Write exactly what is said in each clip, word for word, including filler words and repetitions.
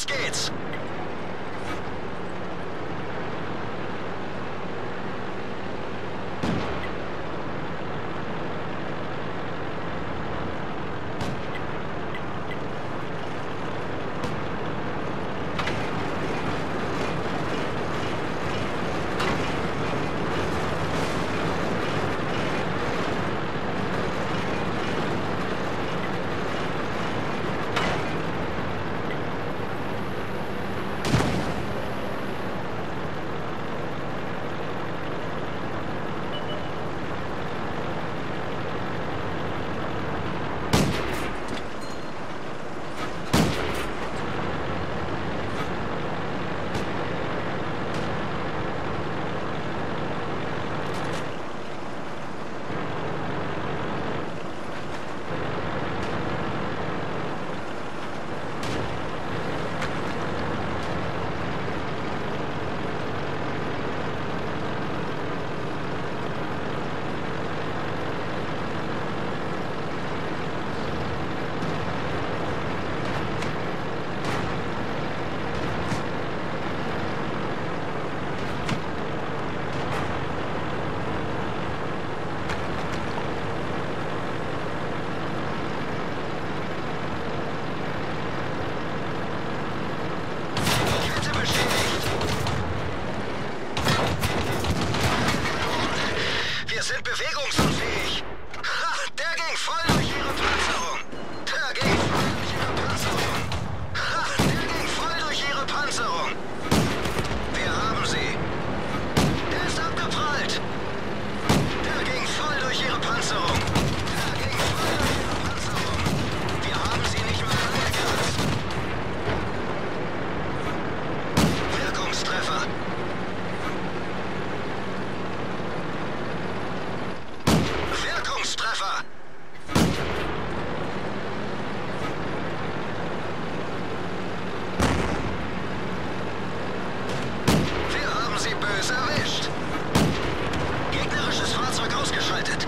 Los geht's! Bewegungsunfähig. Ha, der ging voll durch ihre Panzerung. Der ging voll durch ihre Panzerung. Ha, der ging voll durch ihre Panzerung. Wir haben sie. Der ist abgeprallt. Der ging voll durch ihre Panzerung. Der ging voll durch ihre Panzerung. Wir haben sie nicht mehr angekratzt. Wirkungstreffer. Treffer! Wir haben sie böse erwischt. Gegnerisches Fahrzeug ausgeschaltet.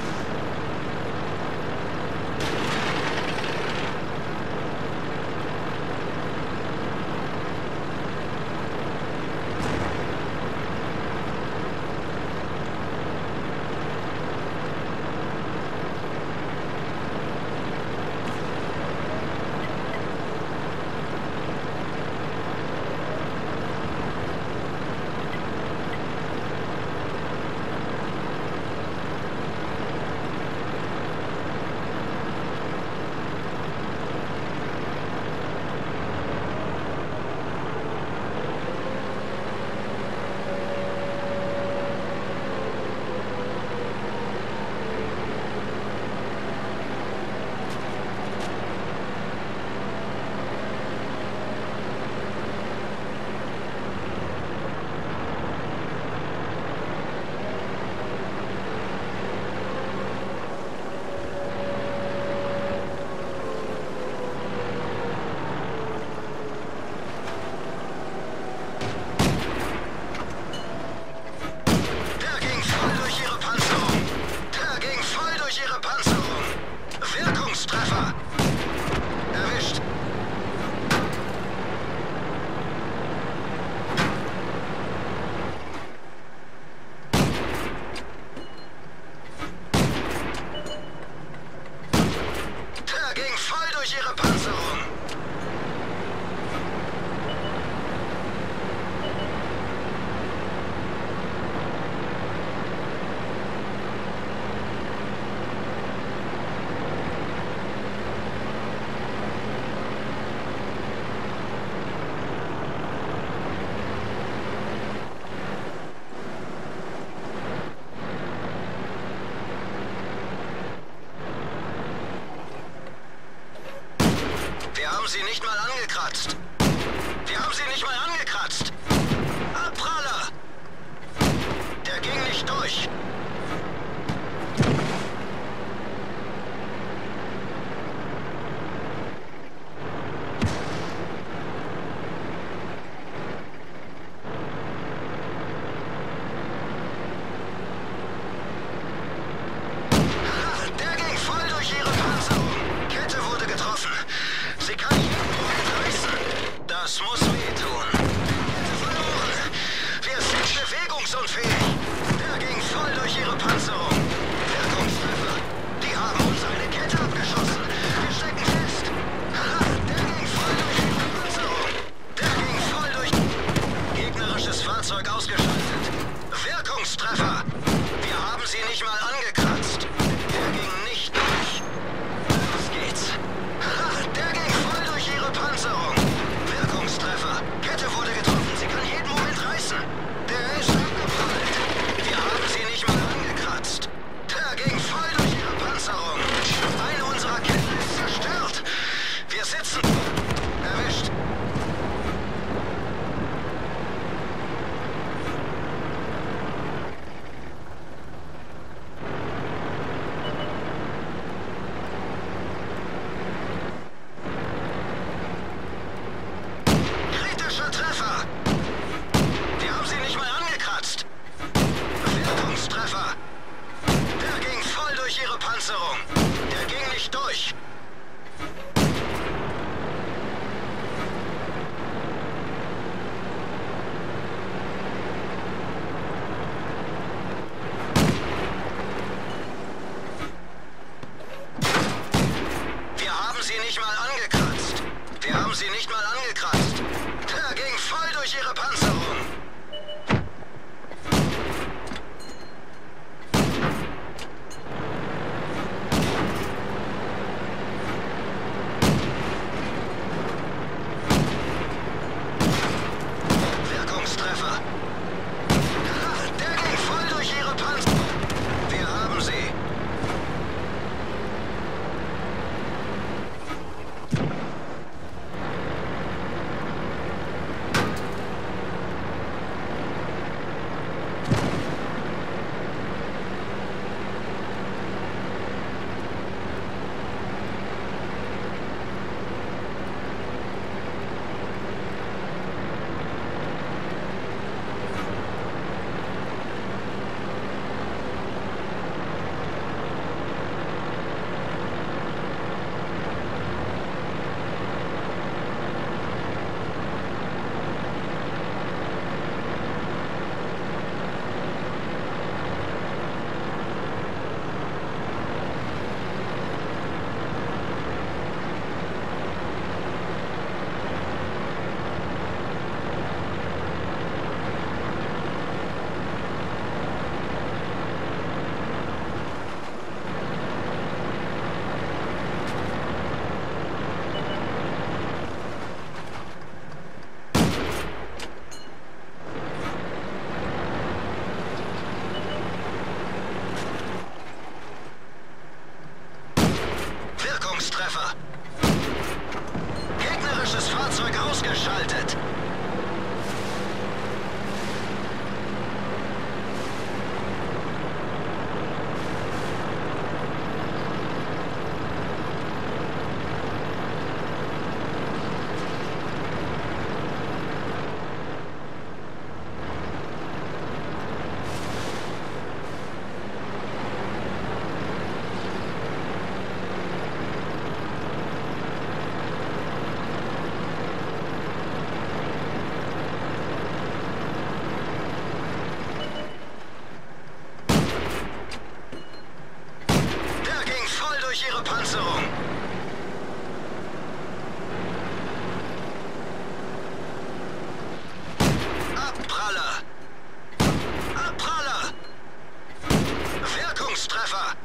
Wir haben sie nicht mal angekratzt. Wir haben sie nicht mal angekratzt. Abpraller! Der ging nicht durch. Das muss wehtun. Verloren. Wir sind bewegungsunfähig. Der ging voll durch ihre Panzerung. Wirkungstreffer. Die haben uns eine Kette abgeschossen. Wir stecken fest. Ha, der ging voll durch ihre Panzerung. Der ging voll durch... Gegnerisches Fahrzeug ausgeschaltet. Wirkungstreffer. Wir haben sie nicht mal angekratzt. Der ging nicht durch. Los geht's. Ha, der ging voll durch ihre Panzerung. Wirkungstreffer. Kette wurde getroffen. Sie kann jeden Moment reißen. Der ist abgeprallt. Wir haben sie nicht mal angekratzt. Der ging voll durch ihre Panzerung. Eine unserer Ketten ist zerstört. Wir sitzen... Erwischt. Kritischer Treffer. Wir haben sie nicht mal angekratzt. Wirkungstreffer. Der ging voll durch ihre Panzerung. Der ging nicht durch. Wir haben sie nicht mal angekratzt. Wir haben sie nicht mal angekratzt. Der ging voll durch ihre Panzerung. Wirkungstreffer. Ah, der ging voll durch ihre Panzerung. Wir haben sie. Wirkungstreffer. Gegnerisches Fahrzeug ausgeschaltet. Durch ihre Panzerung. Abpraller. Abpraller. Wirkungstreffer.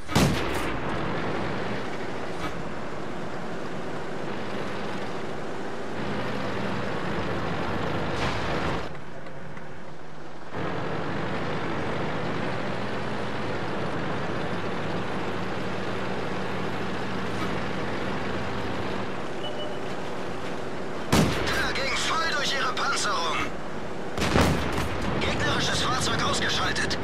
Durch ihre Panzerung. Gegnerisches Fahrzeug ausgeschaltet.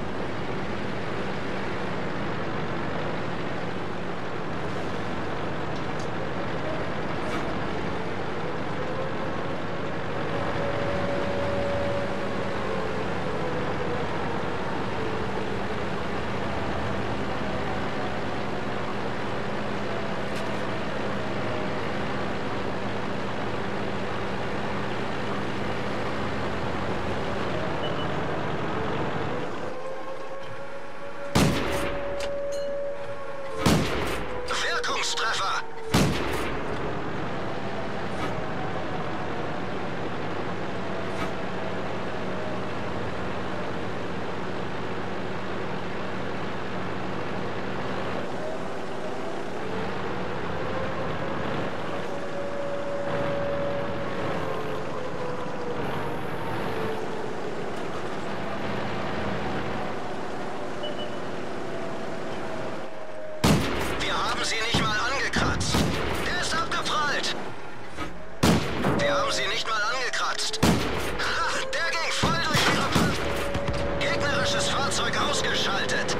haben sie nicht mal angekratzt. Der ist abgeprallt. Wir haben sie nicht mal angekratzt. Ha, der ging voll durch ihre Panzer. Gegnerisches Fahrzeug ausgeschaltet.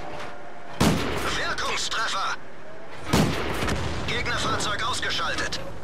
Wirkungstreffer. Gegnerfahrzeug ausgeschaltet.